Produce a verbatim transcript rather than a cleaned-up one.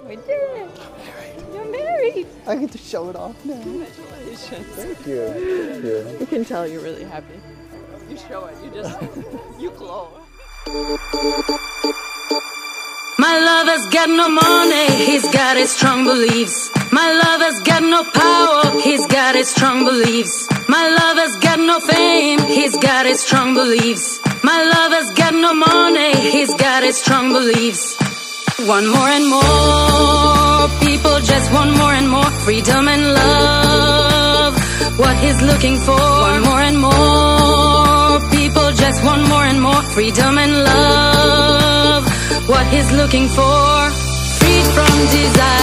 We did it. You're married. I get to show it off now. Congratulations. Thank you. Thank you. You can tell you're really happy. You show it. You just, you glow. My lover's got no money, he's got his strong beliefs. My lover's got no power, he's got his strong beliefs. My lover's got no fame, he's got his strong beliefs. My lover's got no money, he's got his strong beliefs. One more and more, people just want more and more freedom and love, what he's looking for. One more and more, people just want more and more freedom and love, what he's looking for. Freed from desire.